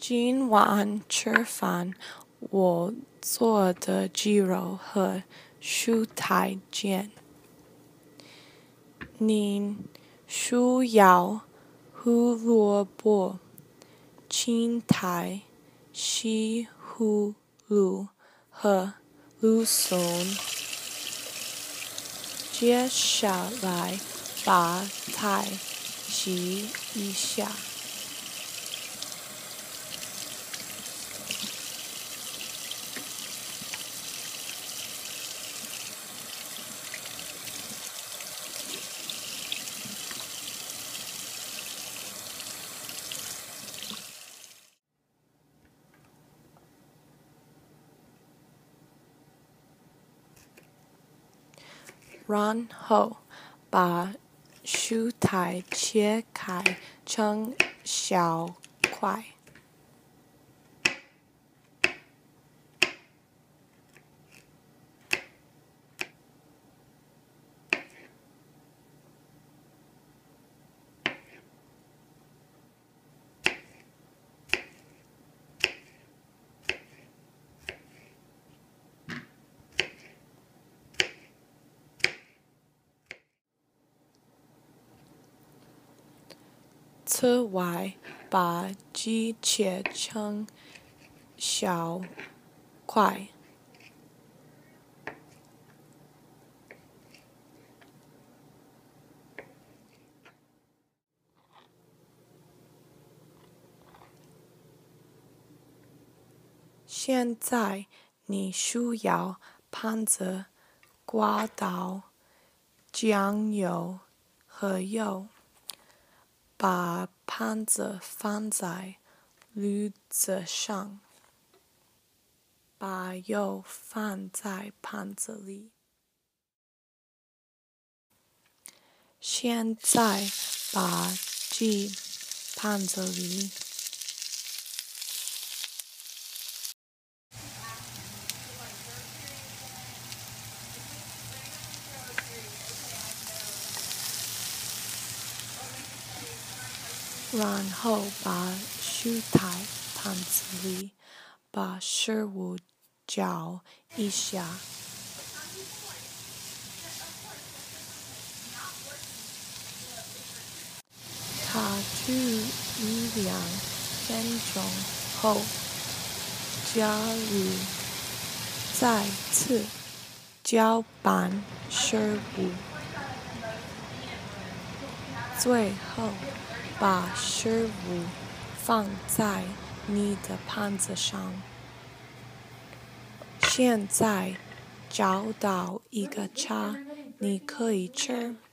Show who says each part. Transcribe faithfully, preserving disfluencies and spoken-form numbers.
Speaker 1: 今晚吃饭，我做的鸡肉和蔬菜煎。您需要胡萝卜、青菜、西葫芦和芦笋。接下来把菜洗一下。然后把蔬菜切开成小块。此外，把鸡切成小块。现在你需要盘子、刮刀、酱油和油。把盘子放在炉子上，把油放在盘子里。现在把鸡盘子里。然后把蔬菜盘子里，把食物搅一下。它煮一两分钟后，加入，再次搅拌食物。最后，把食物放在你的盘子上。现在找到一个叉，你可以吃。